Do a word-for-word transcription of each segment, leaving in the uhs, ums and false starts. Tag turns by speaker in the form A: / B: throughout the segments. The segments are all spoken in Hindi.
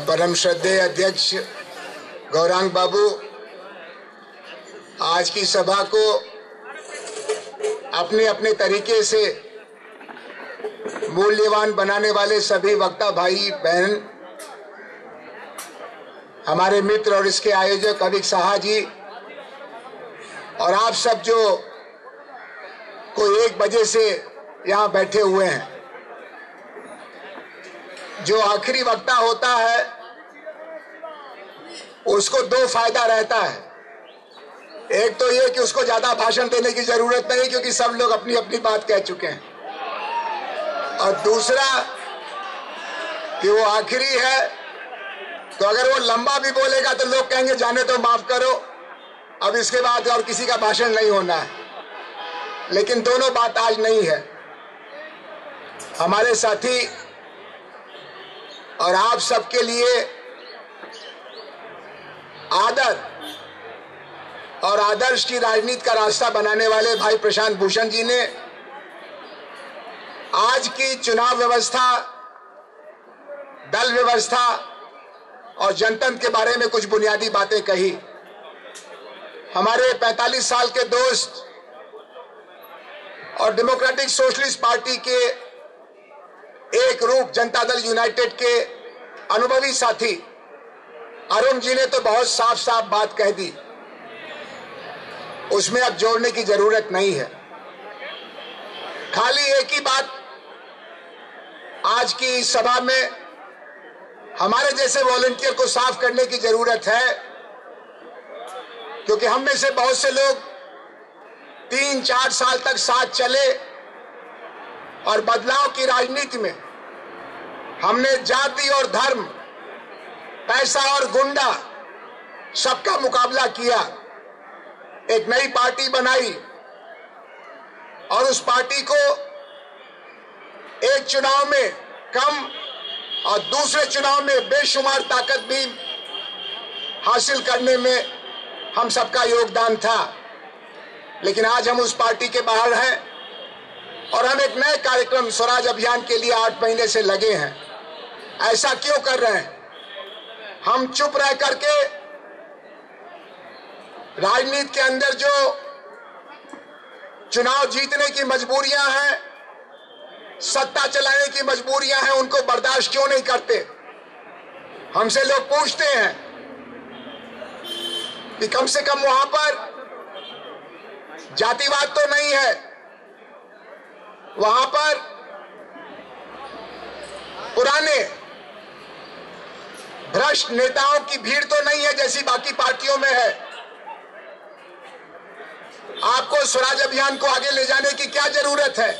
A: परम श्रद्धेय अध्यक्ष गौरांग बाबू, आज की सभा को अपने अपने तरीके से मूल्यवान बनाने वाले सभी वक्ता भाई बहन, हमारे मित्र और इसके आयोजक अभिक साहा जी और आप सब जो को एक बजे से यहाँ बैठे हुए हैं। जो आखिरी वक्ता होता है उसको दो फायदा रहता है। एक तो ये कि उसको ज्यादा भाषण देने की जरूरत नहीं क्योंकि सब लोग अपनी अपनी बात कह चुके हैं, और दूसरा कि वो आखिरी है तो अगर वो लंबा भी बोलेगा तो लोग कहेंगे जाने तो माफ करो, अब इसके बाद और किसी का भाषण नहीं होना है। लेकिन दोनों बात आज नहीं है। हमारे साथी और आप सबके लिए आदर और आदर्श की राजनीति का रास्ता बनाने वाले भाई प्रशांत भूषण जी ने आज की चुनाव व्यवस्था, दल व्यवस्था और जनतंत्र के बारे में कुछ बुनियादी बातें कही। हमारे पैंतालीस साल के दोस्त और डेमोक्रेटिक सोशलिस्ट पार्टी के एक रूप जनता दल यूनाइटेड के अनुभवी साथी अरुण जी ने तो बहुत साफ साफ बात कह दी, उसमें अब जोड़ने की जरूरत नहीं है। खाली एक ही बात आज की सभा में हमारे जैसे वॉलंटियर को साफ करने की जरूरत है, क्योंकि हम में से बहुत से लोग तीन चार साल तक साथ चले और बदलाव की राजनीति में हमने जाति और धर्म, पैसा और गुंडा सबका मुकाबला किया, एक नई पार्टी बनाई और उस पार्टी को एक चुनाव में कम और दूसरे चुनाव में बेशुमार ताकत भी हासिल करने में हम सबका योगदान था। लेकिन आज हम उस पार्टी के बाहर हैं और हम एक नए कार्यक्रम स्वराज अभियान के लिए आठ महीने से लगे हैं। ऐसा क्यों कर रहे हैं? हम चुप रह करके राजनीति के अंदर जो चुनाव जीतने की मजबूरियां हैं, सत्ता चलाने की मजबूरियां हैं, उनको बर्दाश्त क्यों नहीं करते? हमसे लोग पूछते हैं कि कम से कम वहां पर जातिवाद तो नहीं है, वहां पर पुराने भ्रष्ट नेताओं की भीड़ तो नहीं है जैसी बाकी पार्टियों में है। आपको स्वराज अभियान को आगे ले जाने की क्या जरूरत है?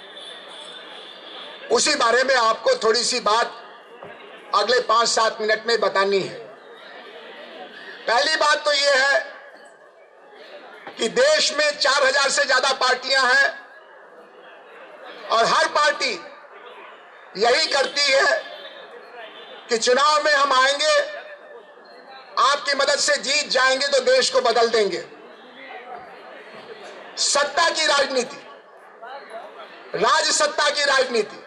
A: उसी बारे में आपको थोड़ी सी बात अगले पांच सात मिनट में बतानी है। पहली बात तो यह है कि देश में चार हजार से ज्यादा पार्टियां हैं और हर पार्टी यही करती है कि चुनाव में हम आएंगे, आपकी मदद से जीत जाएंगे तो देश को बदल देंगे। सत्ता की राजनीति, राज सत्ता की राजनीति,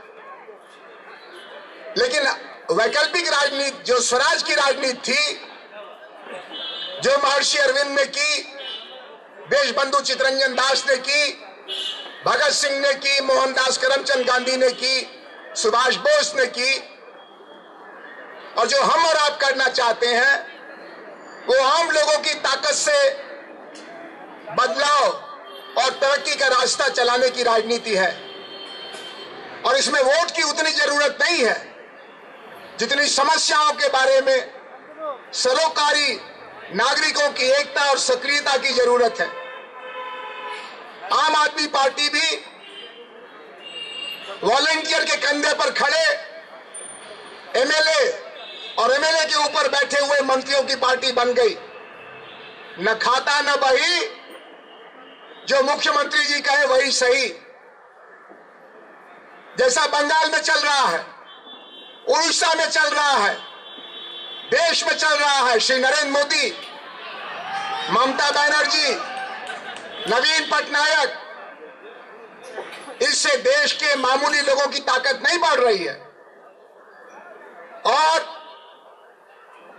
A: लेकिन वैकल्पिक राजनीति जो स्वराज की राजनीति थी, जो महर्षि अरविंद ने की, देश बंधु चित्तरंजन दास ने की, भगत सिंह ने की, मोहनदास करमचंद गांधी ने की, सुभाष बोस ने की, और जो हम और आप करना चाहते हैं वो आम लोगों की ताकत से बदलाव और तरक्की का रास्ता चलाने की राजनीति है। और इसमें वोट की उतनी जरूरत नहीं है जितनी समस्याओं के बारे में सरोकारी नागरिकों की एकता और सक्रियता की जरूरत है। आम आदमी पार्टी भी वॉलंटियर के कंधे पर खड़े एमएलए और एमएलए के ऊपर बैठे हुए मंत्रियों की पार्टी बन गई। न खाता न बही, जो मुख्यमंत्री जी कहे वही सही, जैसा बंगाल में चल रहा है, उड़ीसा में चल रहा है, देश में चल रहा है। श्री नरेंद्र मोदी, ममता बनर्जी, नवीन पटनायक, इससे देश के मामूली लोगों की ताकत नहीं बढ़ रही है। और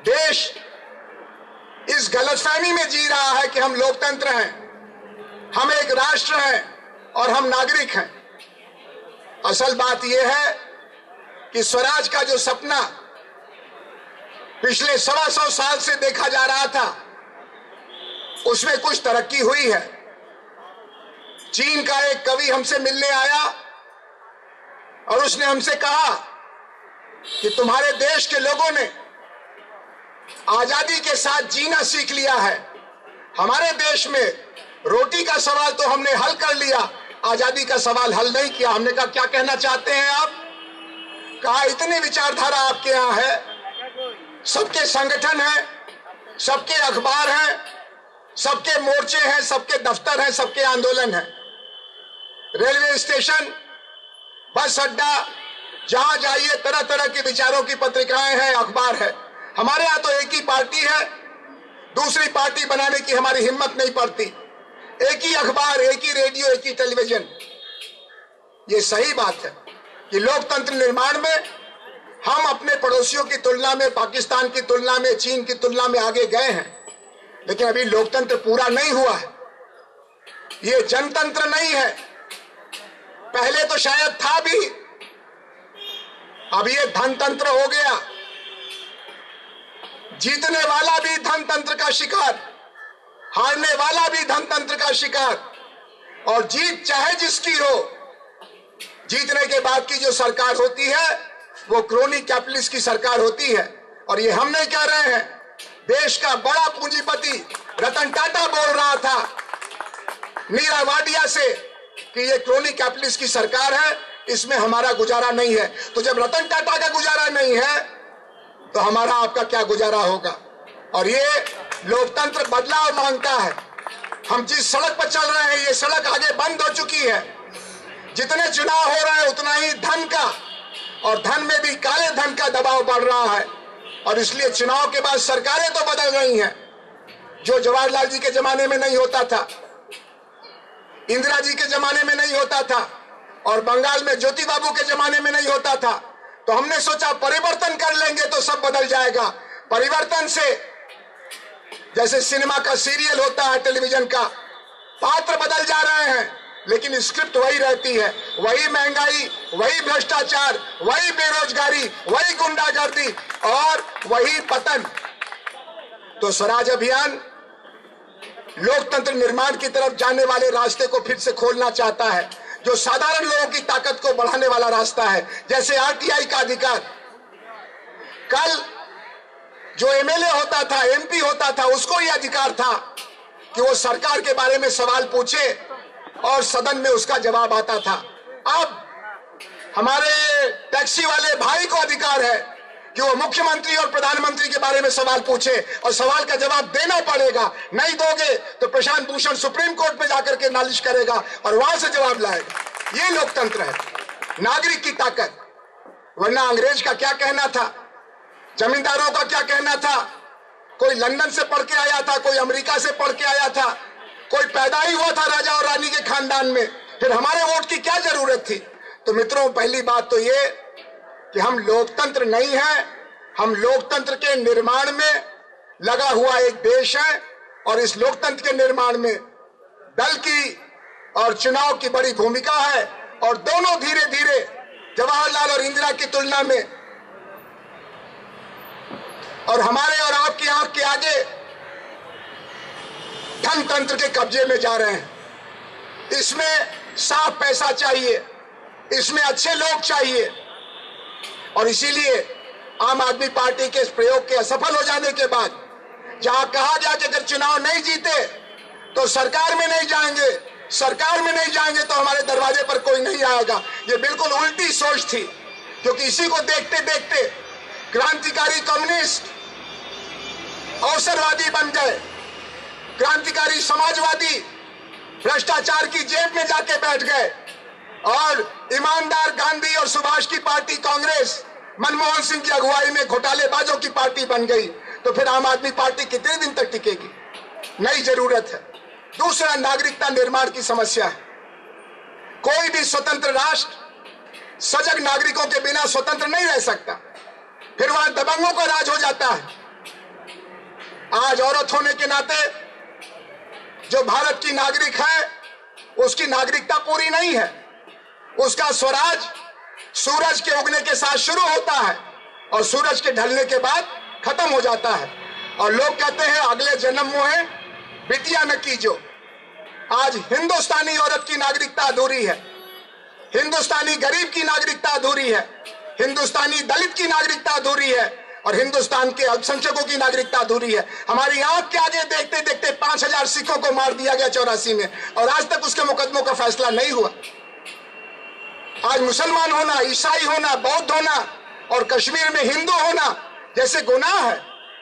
A: देश इस गलतफहमी में जी रहा है कि हम लोकतंत्र हैं, हम एक राष्ट्र हैं और हम नागरिक हैं। असल बात यह है कि स्वराज का जो सपना पिछले सवा सौ साल से देखा जा रहा था, उसमें कुछ तरक्की हुई है। चीन का एक कवि हमसे मिलने आया और उसने हमसे कहा कि तुम्हारे देश के लोगों ने आजादी के साथ जीना सीख लिया है, हमारे देश में रोटी का सवाल तो हमने हल कर लिया, आजादी का सवाल हल नहीं किया। हमने कहा क्या कहना चाहते हैं आप? कहा इतनी विचारधारा आपके यहां है, सबके संगठन हैं, सबके अखबार हैं, सबके मोर्चे हैं, सबके दफ्तर हैं, सबके आंदोलन हैं, रेलवे स्टेशन, बस अड्डा, जहां जाइए तरह तरह के विचारों की पत्रिकाएं हैं, अखबार है। हमारे यहां तो एक ही पार्टी है, दूसरी पार्टी बनाने की हमारी हिम्मत नहीं पड़ती, एक ही अखबार, एक ही रेडियो, एक ही टेलीविजन। ये सही बात है कि लोकतंत्र निर्माण में हम अपने पड़ोसियों की तुलना में, पाकिस्तान की तुलना में, चीन की तुलना में आगे गए हैं, लेकिन अभी लोकतंत्र पूरा नहीं हुआ है। ये जनतंत्र नहीं है, पहले तो शायद था भी, अब ये धनतंत्र हो गया। जीतने वाला भी धनतंत्र का शिकार, हारने वाला भी धनतंत्र का शिकार, और जीत चाहे जिसकी हो, जीतने के बाद की जो सरकार होती है वो क्रोनी कैपिटलिस्ट की सरकार होती है। और ये हम नहीं कह रहे हैं, देश का बड़ा पूंजीपति रतन टाटा बोल रहा था नीरा वाडिया से कि ये क्रोनी कैपिटलिस्ट की सरकार है, इसमें हमारा गुजारा नहीं है। तो जब रतन टाटा का गुजारा नहीं है तो हमारा आपका क्या गुजारा होगा? और ये लोकतंत्र बदलाव मांगता है। हम जिस सड़क पर चल रहे हैं, ये सड़क आगे बंद हो चुकी है। जितने चुनाव हो रहे हैं उतना ही धन का, और धन में भी काले धन का दबाव बढ़ रहा है, और इसलिए चुनाव के बाद सरकारें तो बदल रही हैं, जो जवाहरलाल जी के जमाने में नहीं होता था, इंदिरा जी के जमाने में नहीं होता था, और बंगाल में ज्योति बाबू के जमाने में नहीं होता था। तो हमने सोचा परिवर्तन कर लेंगे तो सब बदल जाएगा। परिवर्तन से जैसे सिनेमा का सीरियल होता है, टेलीविजन का, पात्र बदल जा रहे हैं लेकिन स्क्रिप्ट वही रहती है, वही महंगाई, वही भ्रष्टाचार, वही बेरोजगारी, वही गुंडागर्दी और वही पतन। तो स्वराज अभियान लोकतंत्र निर्माण की तरफ जाने वाले रास्ते को फिर से खोलना चाहता है, जो साधारण लोगों की ताकत को बढ़ाने वाला रास्ता है। जैसे आरटीआई का अधिकार, कल जो एमएलए होता था, एमपी होता था, उसको यह अधिकार था कि वो सरकार के बारे में सवाल पूछे और सदन में उसका जवाब आता था। अब हमारे टैक्सी वाले भाई को अधिकार है कि वो मुख्यमंत्री और प्रधानमंत्री के बारे में सवाल पूछे और सवाल का जवाब देना पड़ेगा। नहीं दोगे तो प्रशांत भूषण सुप्रीम कोर्ट में जाकर के नालिश करेगा और वहां से जवाब लाएगा। ये लोकतंत्र है, नागरिक की ताकत। वरना अंग्रेज का क्या कहना था, जमींदारों का क्या कहना था? कोई लंदन से पढ़ के आया था, कोई अमेरिका से पढ़ के आया था, कोई पैदा ही हुआ था राजा और रानी के खानदान में, फिर हमारे वोट की क्या जरूरत थी? तो मित्रों, पहली बात तो ये कि हम लोकतंत्र नहीं है, हम लोकतंत्र के निर्माण में लगा हुआ एक देश है, और इस लोकतंत्र के निर्माण में दल की और चुनाव की बड़ी भूमिका है। और दोनों धीरे धीरे जवाहरलाल और इंदिरा की तुलना में और हमारे और आपकी आंख के आगे धनतंत्र के कब्जे में जा रहे हैं। इसमें साफ पैसा चाहिए, इसमें अच्छे लोग चाहिए, और इसीलिए आम आदमी पार्टी के इस प्रयोग के असफल हो जाने के बाद, जहां कहा गया कि अगर चुनाव नहीं जीते तो सरकार में नहीं जाएंगे, सरकार में नहीं जाएंगे तो हमारे दरवाजे पर कोई नहीं आएगा, ये बिल्कुल उल्टी सोच थी। क्योंकि इसी को देखते देखते क्रांतिकारी कम्युनिस्ट अवसरवादी बन गए, क्रांतिकारी समाजवादी भ्रष्टाचार की जेब में जाके बैठ गए, और ईमानदार गांधी और सुभाष की पार्टी कांग्रेस मनमोहन सिंह की अगुवाई में घोटालेबाजों की पार्टी बन गई। तो फिर आम आदमी पार्टी कितने दिन तक टिकेगी? नई जरूरत है। दूसरा, नागरिकता निर्माण की समस्या है। कोई भी स्वतंत्र राष्ट्र सजग नागरिकों के बिना स्वतंत्र नहीं रह सकता, फिर वहां दबंगों का राज हो जाता है। आज औरत होने के नाते जो भारत की नागरिक है उसकी नागरिकता पूरी नहीं है। उसका स्वराज सूरज के उगने के साथ शुरू होता है और सूरज के ढलने के बाद खत्म हो जाता है। और लोग कहते हैं अगले जन्म में बिटिया न कीजो। आज हिंदुस्तानी औरत की नागरिकता अधूरी है, हिंदुस्तानी गरीब की नागरिकता अधूरी है, हिंदुस्तानी दलित की नागरिकता अधूरी है और हिंदुस्तान के अल्पसंख्यकों की नागरिकता अधूरी है। हमारी आंख के आगे देखते देखते पांच हजार सिखों को मार दिया गया चौरासी में और आज तक उसके मुकदमों का फैसला नहीं हुआ। आज मुसलमान होना, ईसाई होना, बौद्ध होना और कश्मीर में हिंदू होना जैसे गुनाह है।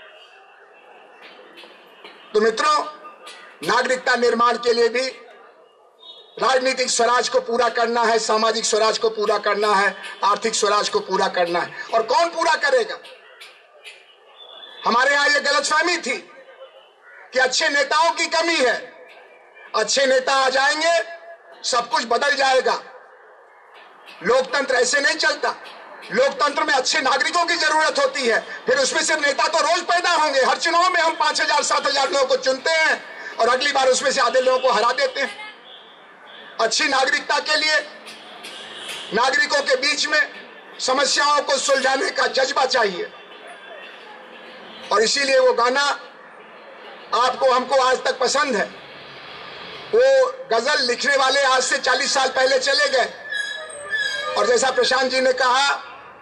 A: तो मित्रों, नागरिकता निर्माण के लिए भी राजनीतिक स्वराज को पूरा करना है, सामाजिक स्वराज को पूरा करना है, आर्थिक स्वराज को पूरा करना है। और कौन पूरा करेगा? हमारे यहां यह गलतफहमी थी कि अच्छे नेताओं की कमी है, अच्छे नेता आ जाएंगे सब कुछ बदल जाएगा। लोकतंत्र ऐसे नहीं चलता। लोकतंत्र में अच्छे नागरिकों की जरूरत होती है। फिर उसमें से नेता तो रोज पैदा होंगे। हर चुनाव में हम पांच हजार सात हजार लोगों को चुनते हैं और अगली बार उसमें से आधे लोगों को हरा देते हैं। अच्छी नागरिकता के लिए नागरिकों के बीच में समस्याओं को सुलझाने का जज्बा चाहिए और इसीलिए वो गाना आपको हमको आज तक पसंद है। वो गजल लिखने वाले आज से चालीस साल पहले चले गए और जैसा प्रशांत जी ने कहा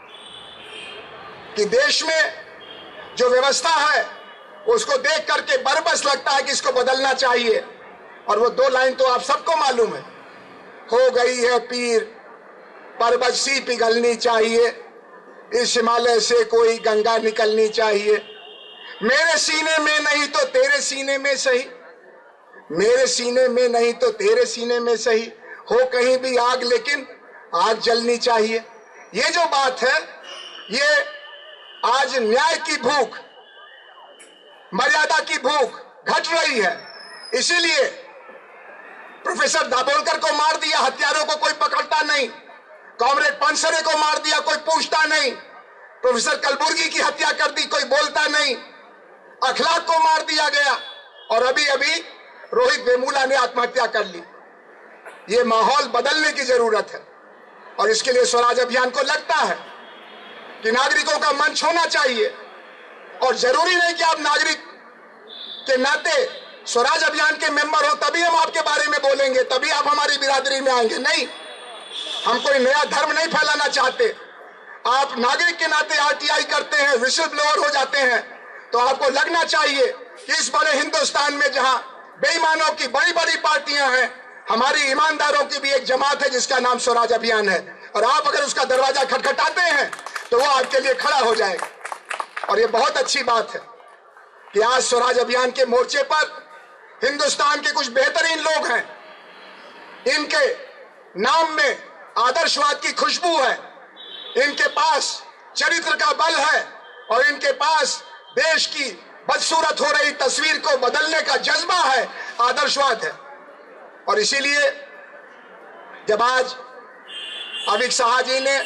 A: कि देश में जो व्यवस्था है उसको देख करके बरबस लगता है कि इसको बदलना चाहिए। और वो दो लाइन तो आप सबको मालूम है, हो गई है पीर पर्वत सी पिघलनी चाहिए, इस हिमालय से कोई गंगा निकलनी चाहिए, मेरे सीने में नहीं तो तेरे सीने में सही, मेरे सीने में नहीं तो तेरे सीने में सही, हो कहीं भी आग लेकिन आग जलनी चाहिए। ये जो बात है ये आज न्याय की भूख, मर्यादा की भूख घट रही है। इसीलिए प्रोफेसर दाभोलकर को मार दिया, हत्यारों को कोई पकड़ता नहीं। कॉमरेड पानसरे को मार दिया, कोई पूछता नहीं। प्रोफेसर कलबुर्गी की हत्या कर दी, कोई बोलता नहीं। अखलाक को मार दिया गया और अभी अभी रोहित वेमुला ने आत्महत्या कर ली। ये माहौल बदलने की जरूरत है और इसके लिए स्वराज अभियान को लगता है कि नागरिकों का मंच होना चाहिए। और जरूरी नहीं कि आप नागरिक के नाते स्वराज अभियान के मेंबर हो तभी हम आपके बारे में बोलेंगे, तभी आप हमारी बिरादरी में आएंगे। नहीं, हम कोई नया धर्म नहीं फैलाना चाहते। आप नागरिक के नाते आरटीआई करते हैं, विसिल ब्लोअर हो जाते हैं, तो आपको लगना चाहिए कि इस बड़े हिंदुस्तान में जहां बेईमानों की बड़ी बड़ी पार्टियां हैं, हमारी ईमानदारों की भी एक जमात है जिसका नाम स्वराज अभियान है। और आप अगर उसका दरवाजा खटखटाते हैं तो वो आपके लिए खड़ा हो जाएगा। और ये बहुत अच्छी बात है कि आज स्वराज अभियान के मोर्चे पर हिंदुस्तान के कुछ बेहतरीन लोग हैं। इनके नाम में आदर्शवाद की खुशबू है, इनके पास चरित्र का बल है और इनके पास देश की बदसूरत हो रही तस्वीर को बदलने का जज्बा है, आदर्शवाद है। और इसीलिए जब आज अमित शाह जी ने,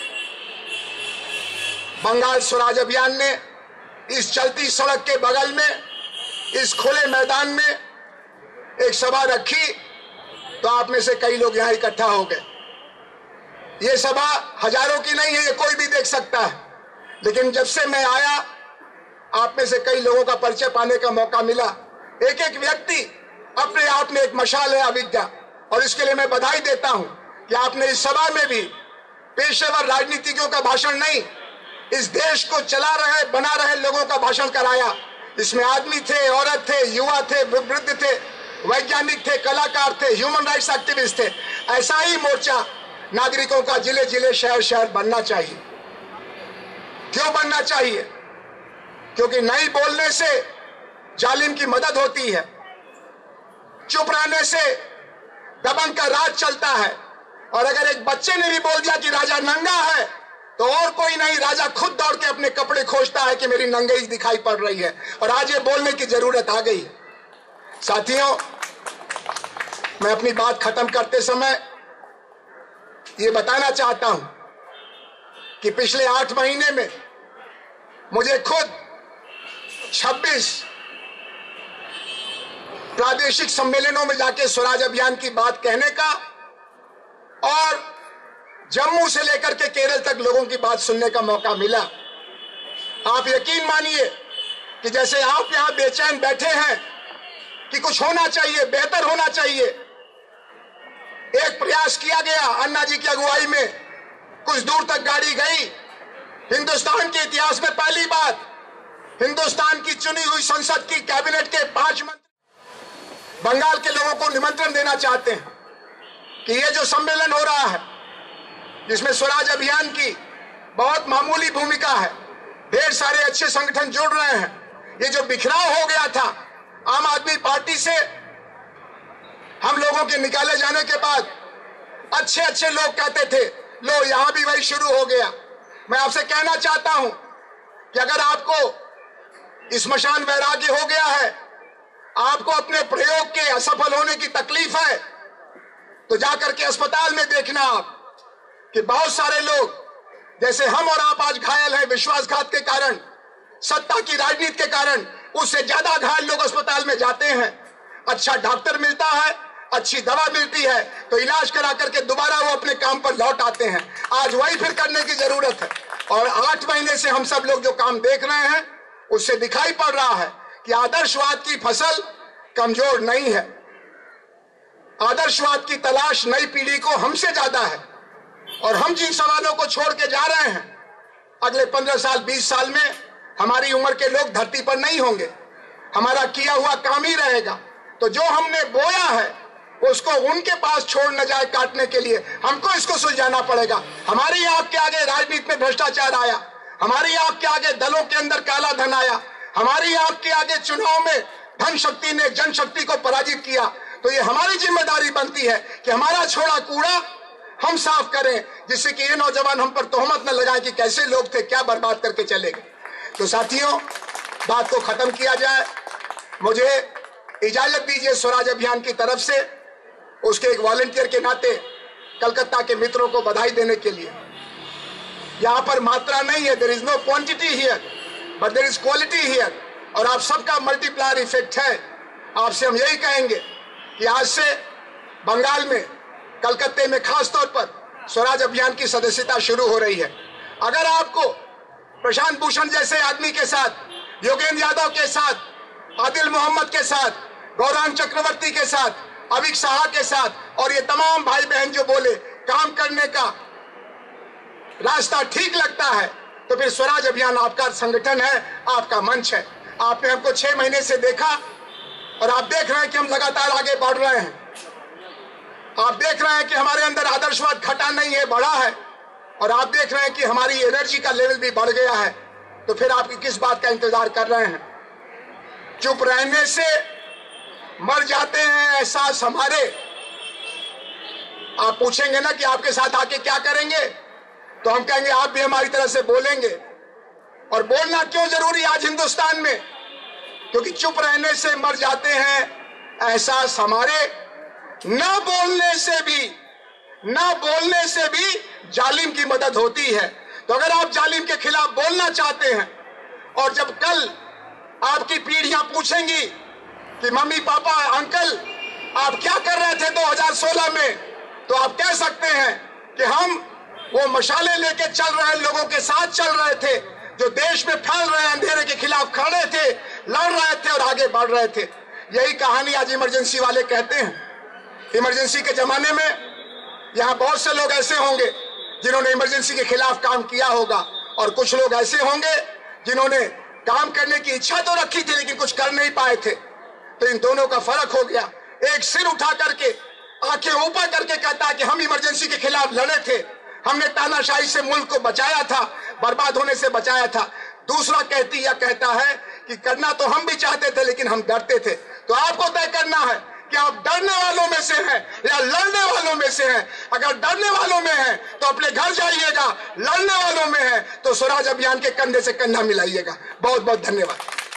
A: बंगाल स्वराज अभियान ने इस चलती सड़क के बगल में इस खुले मैदान में एक सभा रखी तो आप में से कई लोग यहां इकट्ठा हो गए। ये सभा हजारों की नहीं है, ये कोई भी देख सकता है। लेकिन जब से मैं आया आप में से कई लोगों का परिचय पाने का मौका मिला। एक एक व्यक्ति अपने आप में एक मशाल है अविद्या, और इसके लिए मैं बधाई देता हूं कि आपने इस सभा में भी पेशेवर राजनीतिज्ञों का भाषण नहीं, इस देश को चला रहे बना रहे लोगों का भाषण कराया। इसमें आदमी थे, औरत थे, युवा थे, वृद्ध थे, वैज्ञानिक थे, कलाकार थे, ह्यूमन राइट्स एक्टिविस्ट थे। ऐसा ही मोर्चा नागरिकों का जिले जिले शहर शहर बनना चाहिए। क्यों बनना चाहिए? क्योंकि नहीं बोलने से जालिम की मदद होती है, चुप रहने से दबंग का राज चलता है। और अगर एक बच्चे ने भी बोल दिया कि राजा नंगा है तो और कोई नहीं, राजा खुद दौड़ के अपने कपड़े खोजता है कि मेरी नंगाई दिखाई पड़ रही है। और आज ये बोलने की जरूरत आ गई। साथियों, मैं अपनी बात खत्म करते समय ये बताना चाहता हूं कि पिछले आठ महीने में मुझे खुद छब्बीस प्रादेशिक सम्मेलनों में जाके स्वराज अभियान की बात कहने का और जम्मू से लेकर के केरल तक लोगों की बात सुनने का मौका मिला। आप यकीन मानिए कि जैसे आप यहां बेचैन बैठे हैं कि कुछ होना चाहिए, बेहतर होना चाहिए, एक प्रयास किया गया अन्ना जी की अगुवाई में, कुछ दूर तक गाड़ी गई। हिंदुस्तान के इतिहास में पहली बार हिंदुस्तान की चुनी हुई संसद की कैबिनेट के पांच मंत्री बंगाल के लोगों को निमंत्रण देना चाहते हैं कि ये जो सम्मेलन हो रहा है जिसमें स्वराज अभियान की बहुत मामूली भूमिका है, ढेर सारे अच्छे संगठन जुड़ रहे हैं, ये जो बिखराव हो गया था आम आदमी पार्टी से हम लोगों के निकाले जाने के बाद, अच्छे अच्छे लोग कहते थे लो यहां भी वही शुरू हो गया। मैं आपसे कहना चाहता हूं कि अगर आपको स्मशान वैराग्य हो गया है, आपको अपने प्रयोग के असफल होने की तकलीफ है, तो जाकर के अस्पताल में देखना आप कि बहुत सारे लोग जैसे हम और आप आज घायल हैं विश्वासघात के कारण, सत्ता की राजनीति के कारण, उससे ज्यादा घायल लोग अस्पताल में जाते हैं। अच्छा डॉक्टर मिलता है, अच्छी दवा मिलती है, तो इलाज करा करके दोबारा वो अपने काम पर लौट आते हैं। आज वही फिर करने की जरूरत है। और आठ महीने से हम सब लोग जो काम देख रहे हैं उससे दिखाई पड़ रहा है कि आदर्शवाद की फसल कमजोर नहीं है। आदर्शवाद की तलाश नई पीढ़ी को हमसे ज्यादा है। और हम जिन सवालों को छोड़ के जा रहे हैं, अगले पंद्रह साल बीस साल में हमारी उम्र के लोग धरती पर नहीं होंगे, हमारा किया हुआ काम ही रहेगा। तो जो हमने बोया है उसको उनके पास छोड़ न जाए काटने के लिए, हमको इसको सुलझाना पड़ेगा। हमारी आंख के आगे राजनीति में भ्रष्टाचार आया, हमारी आंख के आगे दलों के अंदर काला धन आया, हमारी आंख के आगे चुनाव में धन शक्ति ने जनशक्ति को पराजित किया। तो ये हमारी जिम्मेदारी बनती है कि हमारा छोड़ा कूड़ा हम साफ करें, जिससे कि ये नौजवान हम पर तोहमत न लगाए कि कैसे लोग थे, क्या बर्बाद करके चले गए। तो साथियों, बात को खत्म किया जाए। मुझे इजाजत दीजिए स्वराज अभियान की तरफ से उसके एक वॉलंटियर के नाते कलकत्ता के मित्रों को बधाई देने के लिए। यहां पर मात्रा नहीं है, there is no quantity here but there is quality here, और आप सबका मल्टीप्लायर इफेक्ट है। आपसे हम यही कहेंगे कि आज से बंगाल में, कलकत्ते में खास तौर पर स्वराज अभियान की सदस्यता शुरू हो रही है। अगर आपको प्रशांत भूषण जैसे आदमी के साथ, योगेंद्र यादव के साथ, आदिल मोहम्मद के साथ, गौरांग चक्रवर्ती के साथ, अभिक साहा के साथ और ये तमाम भाई बहन जो बोले काम करने का रास्ता ठीक लगता है, तो फिर स्वराज अभियान आपका संगठन है, आपका मंच है। आपने हमको छह महीने से देखा और आप देख रहे हैं कि हम लगातार आगे बढ़ रहे हैं। आप देख रहे हैं कि हमारे अंदर आदर्शवाद घटा नहीं है, बढ़ा है। और आप देख रहे हैं कि हमारी एनर्जी का लेवल भी बढ़ गया है। तो फिर आप किस बात का इंतजार कर रहे हैं? चुप रहने से मर जाते हैं एहसास हमारे। आप पूछेंगे ना कि आपके साथ आके क्या करेंगे, तो हम कहेंगे आप भी हमारी तरह से बोलेंगे। और बोलना क्यों जरूरी आज हिंदुस्तान में? क्योंकि चुप रहने से मर जाते हैं एहसास हमारे। न बोलने से भी न बोलने से भी जालिम की मदद होती है। तो अगर आप जालिम के खिलाफ बोलना चाहते हैं, और जब कल आपकी पीढ़ियां पूछेंगी कि मम्मी पापा अंकल आप क्या कर रहे थे दो हज़ार सोलह में, तो आप कह सकते हैं कि हम वो मशाले लेके चल रहे लोगों के साथ चल रहे थे, जो देश में फैल रहे अंधेरे के खिलाफ खड़े थे, लड़ रहे थे और आगे बढ़ रहे थे। यही कहानी आज इमरजेंसी वाले कहते हैं। इमरजेंसी के जमाने में यहाँ बहुत से लोग ऐसे होंगे जिन्होंने इमरजेंसी के खिलाफ काम किया होगा, और कुछ लोग ऐसे होंगे जिन्होंने काम करने की इच्छा तो रखी थी लेकिन कुछ कर नहीं पाए थे। तो इन दोनों का फर्क हो गया। एक सिर उठा करके, आंखें ऊपर करके कहता है कि हम इमरजेंसी के खिलाफ लड़े थे, हमने तानाशाही से मुल्क को बचाया था, बर्बाद होने से बचाया था। दूसरा कहती या कहता है कि करना तो हम भी चाहते थे लेकिन हम डरते थे। तो आपको तय करना है कि आप डरने वालों में से हैं या लड़ने वालों में से हैं। अगर डरने वालों में हैं तो अपने घर जाइएगा, लड़ने वालों में हैं तो स्वराज अभियान के कंधे से कंधा मिलाइएगा। बहुत बहुत धन्यवाद।